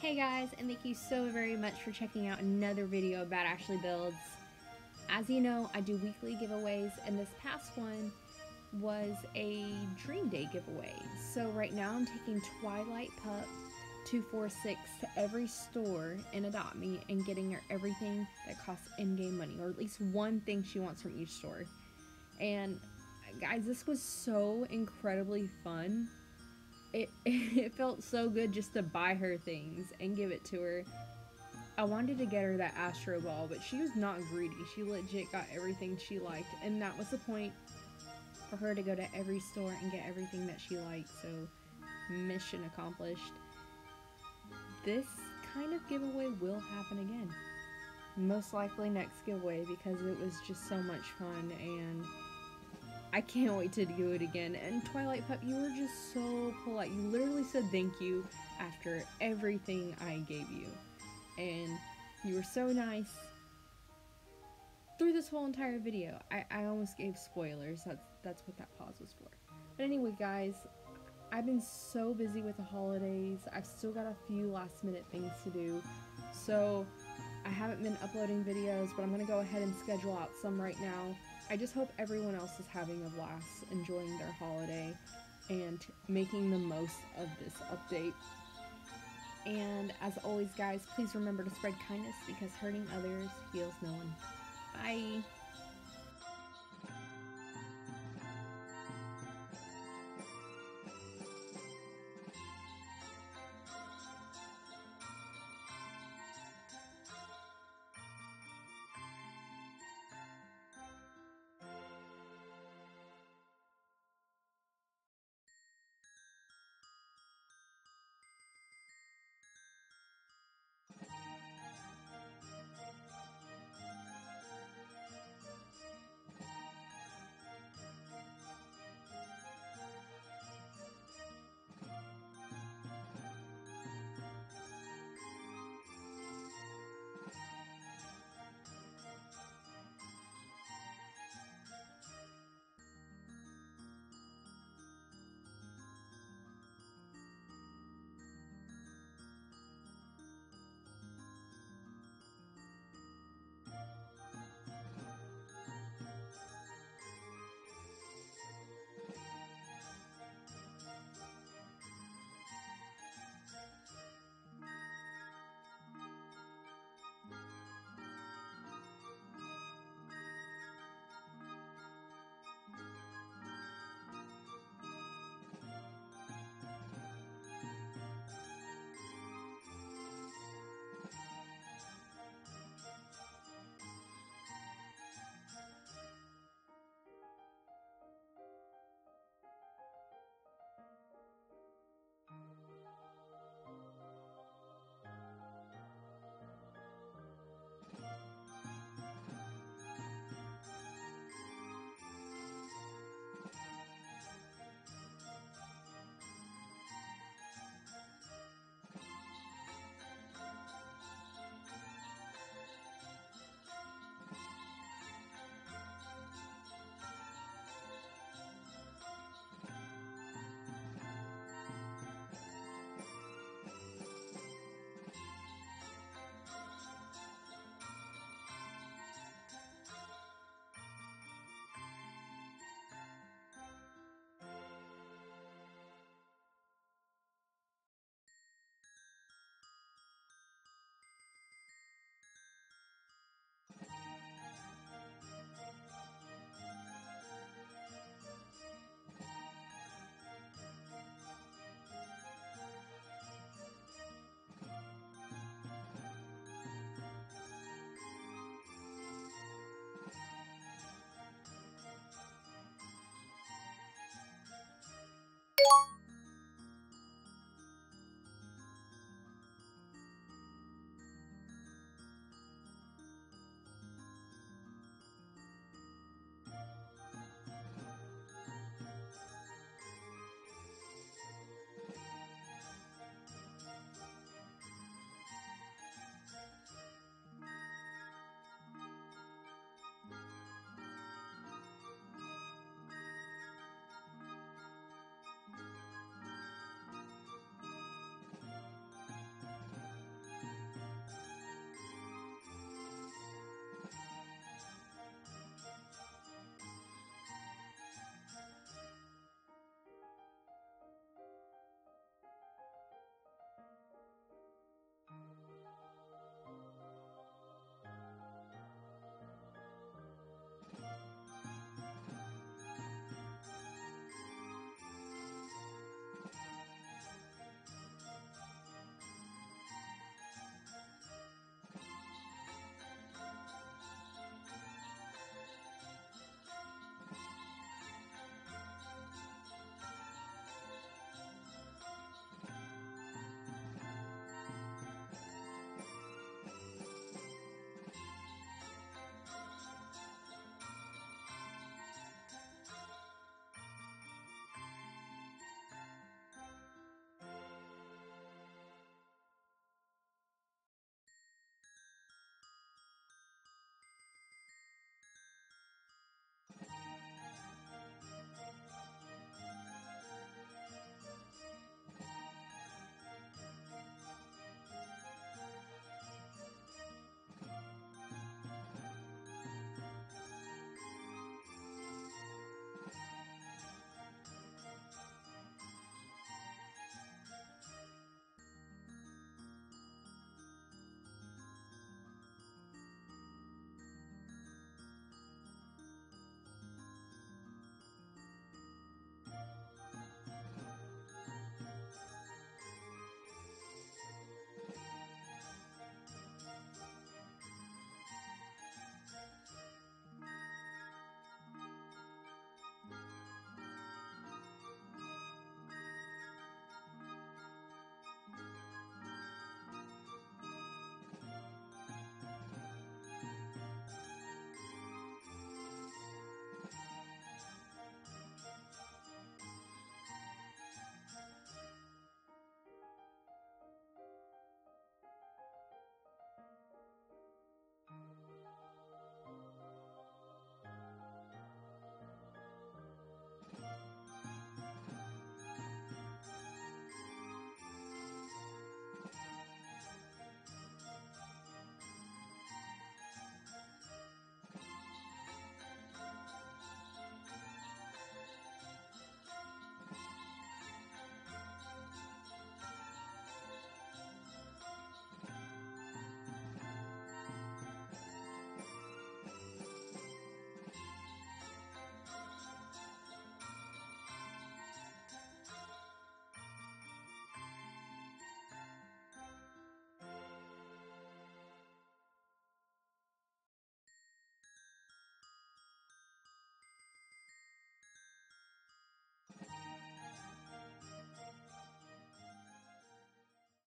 Hey guys, and thank you so very much for checking out another video about Ashley Builds. As you know, I do weekly giveaways, and this past one was a Dream Day giveaway. So right now I'm taking Twilight Pup 246 to every store in Adopt Me and getting her everything that costs in-game money, or at least one thing she wants from each store. And guys, this was so incredibly fun. It felt so good just to buy her things and give it to her. I wanted to get her that Astro Ball, but she was not greedy. She legit got everything she liked, and that was the point, for her to go to every store and get everything that she liked. So mission accomplished. This kind of giveaway will happen again, most likely next giveaway, because it was just so much fun and I can't wait to do it again. And Twilight Pup, you were just so polite. You literally said thank you after everything I gave you. And you were so nice through this whole entire video. I almost gave spoilers. That's what that pause was for. But anyway, guys, I've been so busy with the holidays. I've still got a few last minute things to do. So I haven't been uploading videos, but I'm going to go ahead and schedule out some right now. I just hope everyone else is having a blast, enjoying their holiday, and making the most of this update. And as always, guys, please remember to spread kindness, because hurting others heals no one. Bye!